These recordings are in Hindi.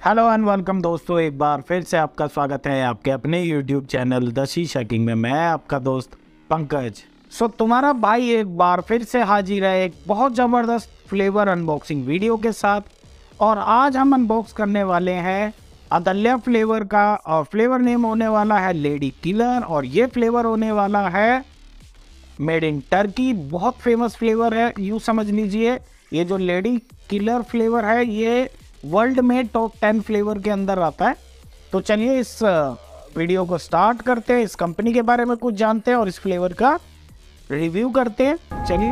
हेलो एंड वेलकम दोस्तों, एक बार फिर से आपका स्वागत है आपके अपने YouTube channel the Sheesha king में। मैं आपका दोस्त पंकज। तुम्हारा भाई एक बार फिर से हाजिर है एक बहुत ज़बरदस्त फ्लेवर अनबॉक्सिंग वीडियो के साथ। और आज हम अनबॉक्स करने वाले हैं अदल्या फ्लेवर का, और फ्लेवर नेम होने वाला है लेडी किलर, और ये फ्लेवर होने वाला है मेड इन टर्की। बहुत फेमस फ्लेवर है, यूँ समझ लीजिए ये जो लेडी किलर फ्लेवर है ये वर्ल्ड में टॉप 10 फ्लेवर के अंदर आता है। तो चलिए इस वीडियो को स्टार्ट करते हैं, इस कंपनी के बारे में कुछ जानते हैं और इस फ्लेवर का रिव्यू करते हैं। चलिए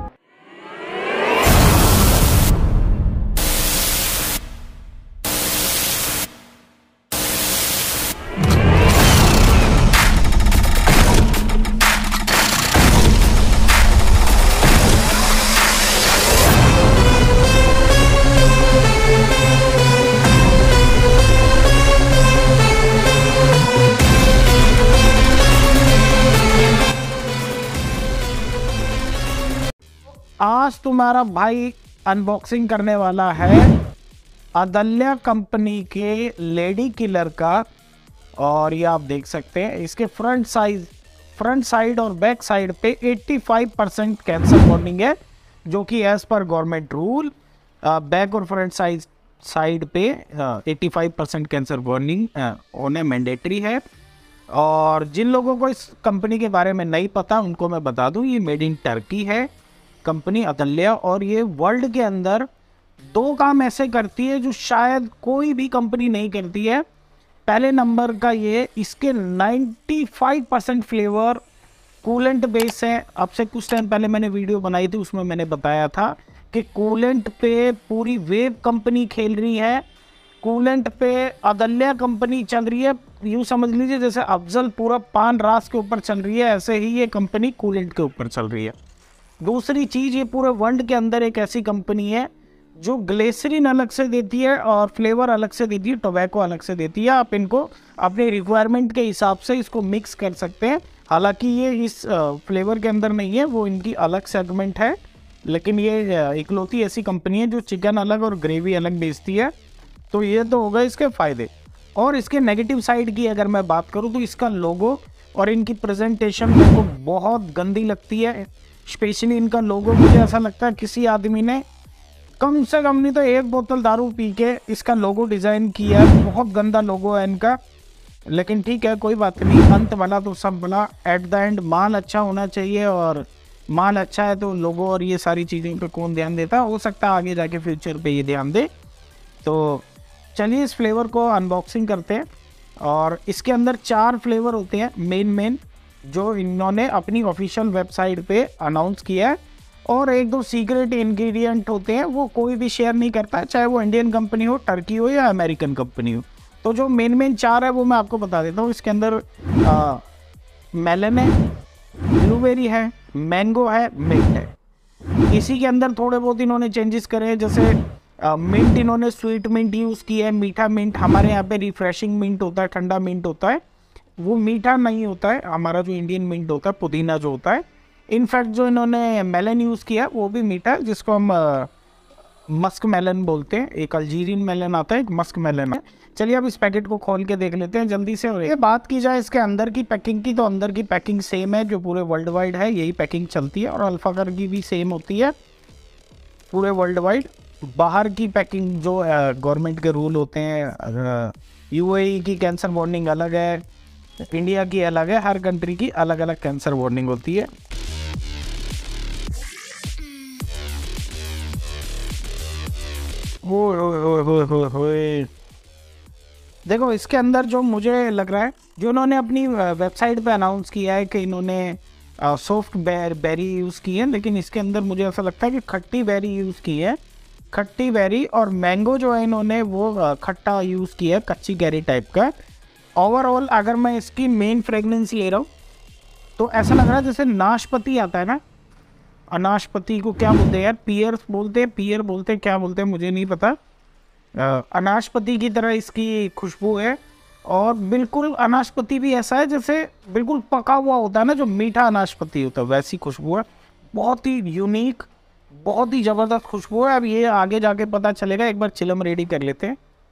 आज तुम्हारा भाई अनबॉक्सिंग करने वाला है अदल्या कंपनी के लेडी किलर का। और ये आप देख सकते हैं इसके फ्रंट साइड और बैक साइड पे 85% कैंसर वार्निंग है, जो कि एज पर गवर्नमेंट रूल बैक और फ्रंट साइड पे 85% कैंसर वार्निंग होने मैंडेटरी है। और जिन लोगों को इस कंपनी के बारे में नहीं पता उनको मैं बता दूं, ये मेड इन टर्की है कंपनी अदल्या, और ये वर्ल्ड के अंदर 2 काम ऐसे करती है जो शायद कोई भी कंपनी नहीं करती है। पहले नंबर का ये, इसके 95% फ्लेवर कूलेंट बेस है। अब से कुछ टाइम पहले मैंने वीडियो बनाई थी, उसमें मैंने बताया था कि कूलेंट पे पूरी वेव कंपनी खेल रही है, कूलेंट पे अदल्या कंपनी चल रही है। यूँ समझ लीजिए जैसे अफजल पूरा पान रास के ऊपर चल रही है, ऐसे ही ये कंपनी कूलेंट के ऊपर चल रही है। दूसरी चीज़, ये पूरे वर्ल्ड के अंदर एक ऐसी कंपनी है जो ग्लिसरीन अलग से देती है और फ्लेवर अलग से देती है, टोबैको अलग से देती है। आप इनको अपने रिक्वायरमेंट के हिसाब से इसको मिक्स कर सकते हैं। हालांकि ये इस फ्लेवर के अंदर नहीं है, वो इनकी अलग सेगमेंट है, लेकिन ये इकलौती ऐसी कंपनी है जो चिकन अलग और ग्रेवी अलग बेचती है। तो ये तो होगा इसके फ़ायदे। और इसके नेगेटिव साइड की अगर मैं बात करूँ तो इसका लोगो और इनकी प्रेजेंटेशन मेरे को बहुत गंदी लगती है। स्पेशली इनका लोगो, मुझे ऐसा लगता है किसी आदमी ने कम से कम नहीं तो 1 बोतल दारू पी के इसका लोगो डिज़ाइन किया है। बहुत गंदा लोगो है इनका, लेकिन ठीक है, कोई बात नहीं। अंत भला तो सब भला। एट द एंड माल अच्छा होना चाहिए, और माल अच्छा है तो लोगो और ये सारी चीज़ों पे कौन ध्यान देता है। हो सकता है आगे जाके फ्यूचर पे ये ध्यान दे। तो चलिए इस फ्लेवर को अनबॉक्सिंग करते हैं। और इसके अंदर 4 फ्लेवर होते हैं मेन जो इन्होंने अपनी ऑफिशियल वेबसाइट पे अनाउंस किया है, और 1-2 सीक्रेट इंग्रेडिएंट होते हैं, वो कोई भी शेयर नहीं करता है, चाहे वो इंडियन कंपनी हो, टर्की हो या अमेरिकन कंपनी हो। तो जो मेन 4 है वो मैं आपको बता देता हूँ। इसके अंदर मेलन है, ब्लूबेरी है, मैंगो है, मिंट है। इसी के अंदर थोड़े बहुत इन्होंने चेंजेस करे हैं, जैसे मिंट इन्होंने स्वीट मिंट यूज़ किया है, मीठा मिंट। हमारे यहाँ पे रिफ्रेशिंग मिंट होता है, ठंडा मिंट होता है, वो मीठा नहीं होता है। हमारा जो इंडियन मिंट होता है, पुदीना जो होता है। इनफैक्ट जो इन्होंने मेलन यूज़ किया वो भी मीठा है, जिसको हम मस्क मेलन बोलते हैं। एक अल्जीरियन मेलन आता है, एक मस्क मेलन है। चलिए अब इस पैकेट को खोल के देख लेते हैं जल्दी से। और ये बात की जाए इसके अंदर की पैकिंग की, तो अंदर की पैकिंग सेम है जो पूरे वर्ल्ड वाइड है, यही पैकिंग चलती है। और अल्फाकर की भी सेम होती है पूरे वर्ल्ड वाइड। बाहर की पैकिंग जो गवर्नमेंट के रूल होते हैं, यूएई की कैंसर वार्निंग अलग है, इंडिया की अलग है, हर कंट्री की अलग अलग कैंसर वार्निंग होती है। हो देखो इसके अंदर जो मुझे लग रहा है, जो उन्होंने अपनी वेबसाइट पे अनाउंस किया है कि इन्होंने सॉफ्ट बेरी यूज़ की है, लेकिन इसके अंदर मुझे ऐसा लगता है कि खट्टी बेरी यूज़ की है। खट्टी बेरी और मैंगो जो है इन्होंने वो खट्टा यूज़ किया है, कच्ची कैरी टाइप का। ओवरऑल अगर मैं इसकी मेन फ्रेगनेंस ले रहा हूँ तो ऐसा लग रहा है जैसे नाशपाती आता है ना, अनाशपाती को क्या बोलते हैं यार, पियर बोलते हैं, क्या बोलते हैं मुझे नहीं पता। अनाशपाती की तरह इसकी खुशबू है, और बिल्कुल अनाशपाती भी ऐसा है जैसे बिल्कुल पका हुआ होता है ना, जो मीठा अनाशपाती होता है, वैसी खुशबू है। बहुत ही यूनिक, बहुत ही ज़बरदस्त खुशबू है। अब ये आगे जाके पता चलेगा, एक बार चिलम रेडी कर लेते हैं।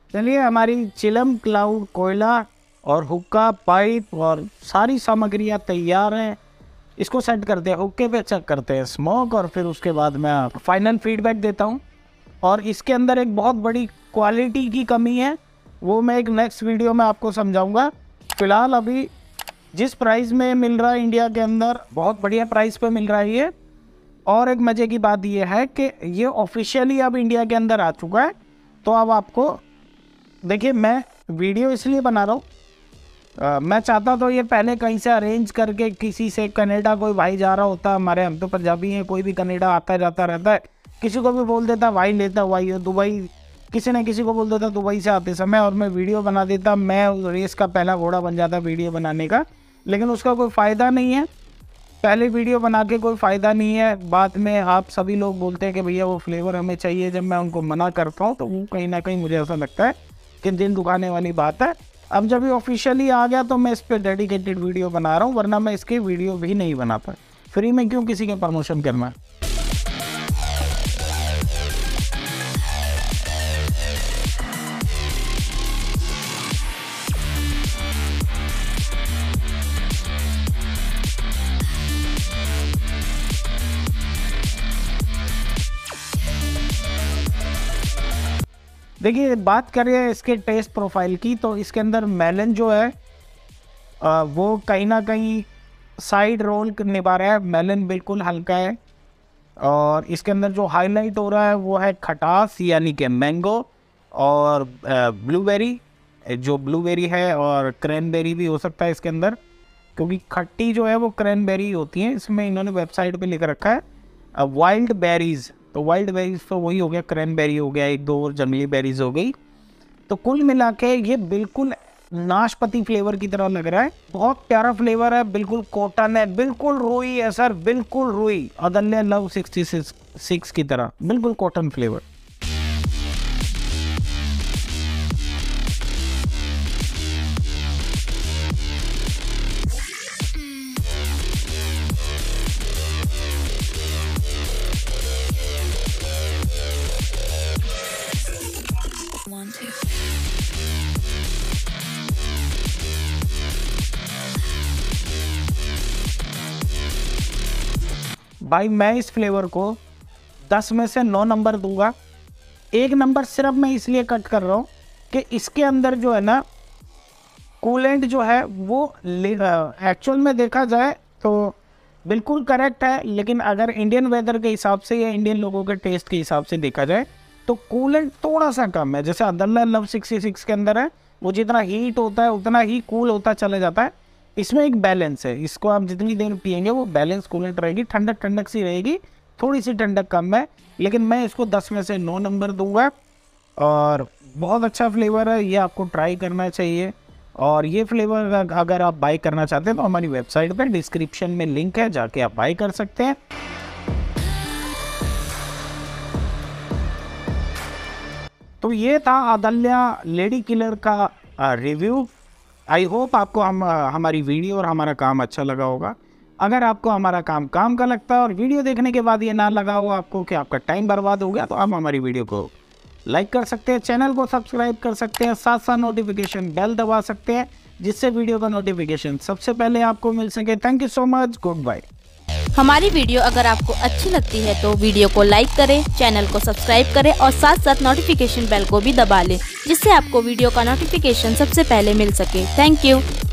चलिए, हमारी चिलम क्लाउड कोयला और हुक्का पाइप और सारी सामग्रियाँ तैयार हैं। इसको सेट करते हैं, हुक्के पे चेक करते हैं स्मोक, और फिर उसके बाद मैं फाइनल फीडबैक देता हूँ। और इसके अंदर एक बहुत बड़ी क्वालिटी की कमी है, वो मैं एक नेक्स्ट वीडियो में आपको समझाऊंगा। फ़िलहाल अभी जिस प्राइस में मिल रहा है इंडिया के अंदर, बहुत बढ़िया प्राइस पे मिल रहा है ये। और एक मज़े की बात ये है कि ये ऑफिशियली अब इंडिया के अंदर आ चुका है। तो अब आपको देखिए, मैं वीडियो इसलिए बना रहा हूँ, मैं चाहता तो ये पहले कहीं से अरेंज करके किसी से, कनाडा कोई भाई जा रहा होता, हमारे हम तो पंजाबी हैं, कोई भी कनाडा आता जाता रहता है, किसी को भी बोल देता भाई लेता भाई दुबई, किसी ने किसी को बोल देता दुबई से आते समय, और मैं वीडियो बना देता, मैं उस रेस का पहला घोड़ा बन जाता वीडियो बनाने का। लेकिन उसका कोई फ़ायदा नहीं है, पहले वीडियो बना के कोई फ़ायदा नहीं है। बाद में आप सभी लोग बोलते हैं कि भैया वो फ्लेवर हमें चाहिए, जब मैं उनको मना करता हूँ तो वो कहीं ना कहीं मुझे ऐसा लगता है कि दिल दुखाने वाली बात है। अब जब ये ऑफिशियली आ गया तो मैं इस पर डेडिकेटेड वीडियो बना रहा हूँ, वरना मैं इसकी वीडियो भी नहीं बनाता। फ्री में क्यों किसी का प्रमोशन करना। देखिए, बात करें इसके टेस्ट प्रोफाइल की, तो इसके अंदर मेलन जो है वो कहीं ना कहीं साइड रोल निभा रहा है। मेलन बिल्कुल हल्का है, और इसके अंदर जो हाईलाइट हो रहा है वो है खटास, यानी कि मैंगो और ब्लूबेरी। जो ब्लूबेरी है, और क्रैनबेरी भी हो सकता है इसके अंदर, क्योंकि खट्टी जो है वो क्रैनबेरी होती है। इसमें इन्होंने वेबसाइट पे लिख रखा है वाइल्ड बेरीज़, तो वाइल्ड बेरीज़ तो वही हो गया, क्रैनबेरी हो गया, एक दो और जंगली बेरीज़ हो गई। तो कुल मिला के ये बिल्कुल नाशपाती फ्लेवर की तरह लग रहा है। बहुत प्यारा फ्लेवर है, बिल्कुल कॉटन है, बिल्कुल रुई है सर, बिल्कुल रुई, अदल्या लव 66 की तरह, बिल्कुल कॉटन फ्लेवर। भाई मैं इस फ्लेवर को 10 में से 9 नंबर दूंगा। 1 नंबर सिर्फ मैं इसलिए कट कर रहा हूँ कि इसके अंदर जो है ना कूलेंट जो है वो एक्चुअल में देखा जाए तो बिल्कुल करेक्ट है, लेकिन अगर इंडियन वेदर के हिसाब से या इंडियन लोगों के टेस्ट के हिसाब से देखा जाए तो कूलेंट थोड़ा सा कम है। जैसे अदल्या लव 66 के अंदर है, वो जितना हीट होता है उतना ही कूल होता चला जाता है। इसमें एक बैलेंस है, इसको आप जितनी देर पियेंगे वो बैलेंस कूलेंट रहेगी, ठंडक ठंडक सी रहेगी, थोड़ी सी ठंडक कम है, लेकिन मैं इसको 10 में से 9 नंबर दूंगा। और बहुत अच्छा फ्लेवर है, ये आपको ट्राई करना चाहिए। और ये फ्लेवर अगर आप बाय करना चाहते हैं तो हमारी वेबसाइट पर डिस्क्रिप्शन में लिंक है, जाके आप बाय कर सकते हैं। तो ये था अदल्या लेडी किलर का रिव्यू। आई होप आपको हमारी वीडियो और हमारा काम अच्छा लगा होगा। अगर आपको हमारा काम का लगता है और वीडियो देखने के बाद ये ना लगा हो आपको कि आपका टाइम बर्बाद हो गया, तो आप हमारी वीडियो को लाइक कर सकते हैं, चैनल को सब्सक्राइब कर सकते हैं, साथ साथ नोटिफिकेशन बेल दबा सकते हैं, जिससे वीडियो का नोटिफिकेशन सबसे पहले आपको मिल सके। Thank you so much, goodbye. हमारी वीडियो अगर आपको अच्छी लगती है तो वीडियो को लाइक करें, चैनल को सब्सक्राइब करें और साथ साथ नोटिफिकेशन बेल को भी दबा लें, जिससे आपको वीडियो का नोटिफिकेशन सबसे पहले मिल सके। Thank you.